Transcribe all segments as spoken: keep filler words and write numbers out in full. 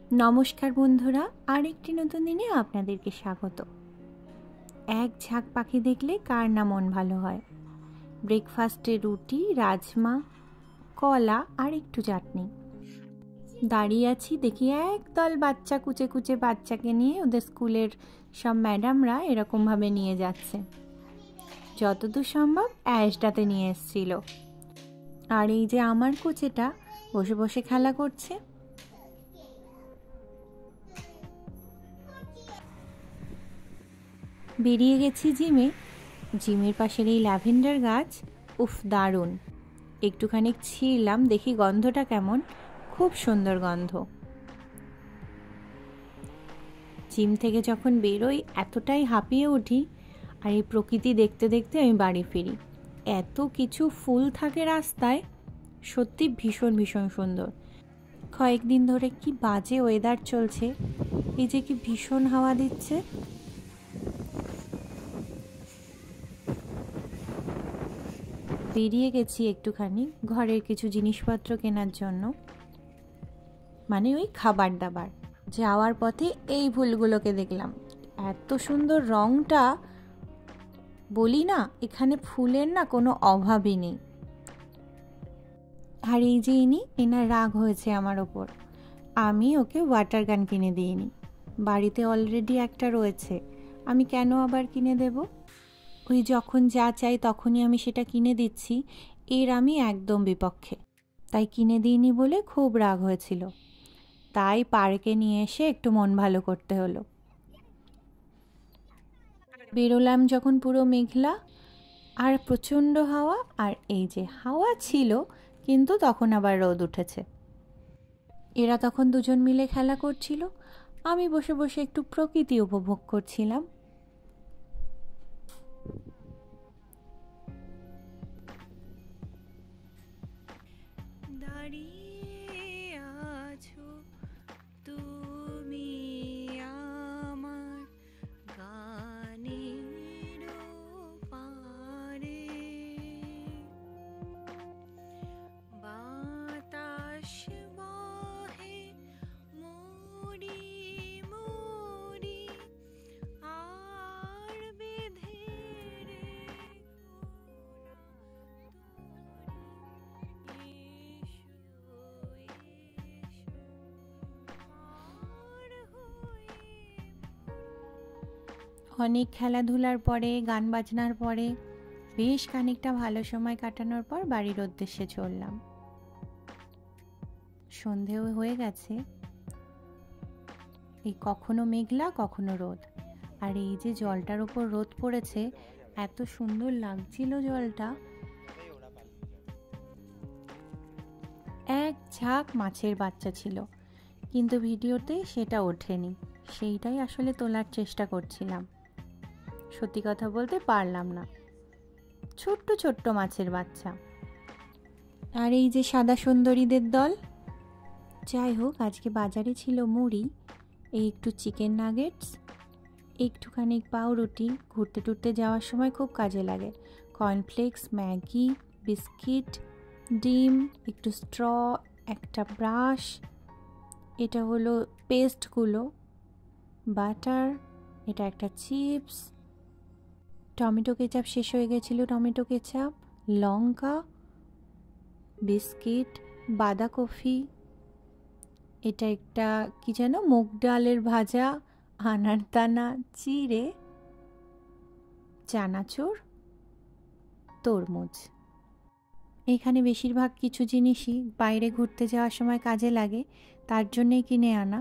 নমস্কার বন্ধুরা, আরেকটি নতুন দিনে আপনাদেরকে স্বাগত। এক ঝাঁক পাখি দেখলে কার না মন ভালো হয়। ব্রেকফাস্টে রুটি, রাজমা, কলা আর একটু চাটনি। দাঁড়িয়ে আছি, দেখি একদল বাচ্চা কুচে কুচে বাচ্চাকে নিয়ে ওদের স্কুলের সব ম্যাডামরা এরকমভাবে নিয়ে যাচ্ছে। যতদূর সম্ভব অ্যাশটাতে নিয়ে এসছিল। আর এই যে আমার কুচেটা বসে বসে খেলা করছে। বেরিয়ে গেছি জিমে। জিমের পাশের এই ল্যাভেন্ডার গাছ, উফ দারুণ। একটুখানি ছিঁড়লাম, দেখি গন্ধটা কেমন। খুব সুন্দর গন্ধ। জিম থেকে যখন বেরোই এতটাই হাঁপিয়ে উঠি, আর এই প্রকৃতি দেখতে দেখতে আমি বাড়ি ফিরি। এত কিছু ফুল থাকে রাস্তায়, সত্যি ভীষণ ভীষণ সুন্দর। কয়েকদিন ধরে কি বাজে ওয়েদার চলছে, এই যে কি ভীষণ হাওয়া দিচ্ছে। বেরিয়ে গেছি একটুখানি ঘরের কিছু জিনিসপত্র কেনার জন্য, মানে ওই খাবার দাবার। যাওয়ার পথে এই ফুলগুলোকে দেখলাম, এত সুন্দর রংটা, বলি না এখানে ফুলের না কোনো অভাবই নেই। আর এই যে ইনি, এনার রাগ হয়েছে আমার ওপর। আমি ওকে ওয়াটার গান কিনে দিইনি, বাড়িতে অলরেডি একটা রয়েছে, আমি কেন আবার কিনে দেব। ওই যখন যা চাই তখনই আমি সেটা কিনে দিচ্ছি, এর আমি একদম বিপক্ষে। তাই কিনে দিইনি বলে খুব রাগ হয়েছিল। তাই পার্কে নিয়ে এসে একটু মন ভালো করতে হলো। বেরোলাম যখন পুরো মেঘলা আর প্রচণ্ড হাওয়া, আর এই যে হাওয়া ছিল কিন্তু তখন আবার রোদ উঠেছে। এরা তখন দুজন মিলে খেলা করছিল, আমি বসে বসে একটু প্রকৃতি উপভোগ করছিলাম। দাঁড়িয়ে আছো তুমি আমার গানের পারে, বাতাস বহে মরি মরি আর বেঁধে অনেক খেলাধুলার পরে, গান বাজনার পরে, বেশ খানিকটা ভালো সময় কাটানোর পর বাড়ির উদ্দেশ্যে চললাম। সন্ধেও হয়ে গেছে। এই কখনো মেঘলা কখনো রোদ, আর এই যে জলটার ওপর রোদ পড়েছে, এত সুন্দর লাগছিল জলটা। এক ঝাঁক মাছের বাচ্চা ছিল, কিন্তু ভিডিওতে সেটা ওঠেনি। সেইটাই আসলে তোলার চেষ্টা করছিলাম, সত্যি কথা বলতে পারলাম না। ছোট্ট ছোট্ট মাছের বাচ্চা। আর এই যে সাদা সুন্দরীদের দল। যাই হোক, আজকে বাজারে ছিল মুড়ি, এই একটু চিকেন নাগেটস, একটুখানি পাউরুটি। ঘুরতে টুরতে যাওয়ার সময় খুব কাজে লাগে। কর্নফ্লেক্স, ম্যাগি, বিস্কিট, ডিম, একটু স্ট্র, একটা ব্রাশ, এটা হলো পেস্টগুলো, বাটার, এটা একটা চিপস, টমেটো কেচাপ শেষ হয়ে গেছিলো, টমেটো কেচাপ, লঙ্কা, বিস্কিট, বাঁধাকপি, এটা একটা কি যেন মুগ ডালের ভাজা, আনারদানা, চিড়ে, চানাচুর, তরমুজ। এখানে বেশিরভাগ কিছু জিনিসই বাইরে ঘুরতে যাওয়ার সময় কাজে লাগে, তার জন্যই কিনে আনা।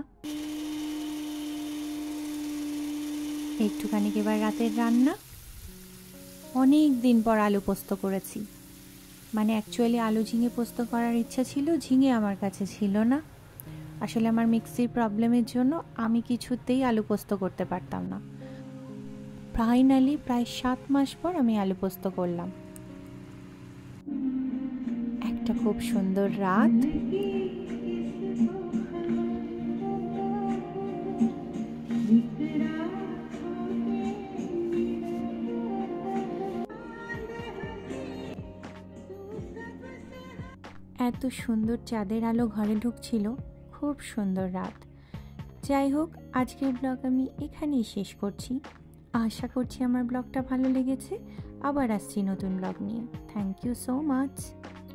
একটুখানি এবার রাতের রান্না। অনেক দিন পর আলু পোস্ত করেছি, মানে অ্যাকচুয়ালি আলু ঝিঙে পোস্ত করার ইচ্ছা ছিল, ঝিঙে আমার কাছে ছিল না। আসলে আমার মিক্সির প্রবলেমের জন্য আমি কিছুতেই আলু পোস্ত করতে পারতাম না। ফাইনালি প্রায় সাত মাস পর আমি আলু পোস্ত করলাম। একটা খুব সুন্দর রাত, এত সুন্দর চাঁদের আলো ঘরে ঢুকছিল, খুব সুন্দর রাত। যাই হোক, আজকের ব্লগ আমি এখানেই শেষ করছি। আশা করছি আমার ব্লগটা ভালো লেগেছে। আবার আসছি নতুন ব্লগ নিয়ে। Thank you so much.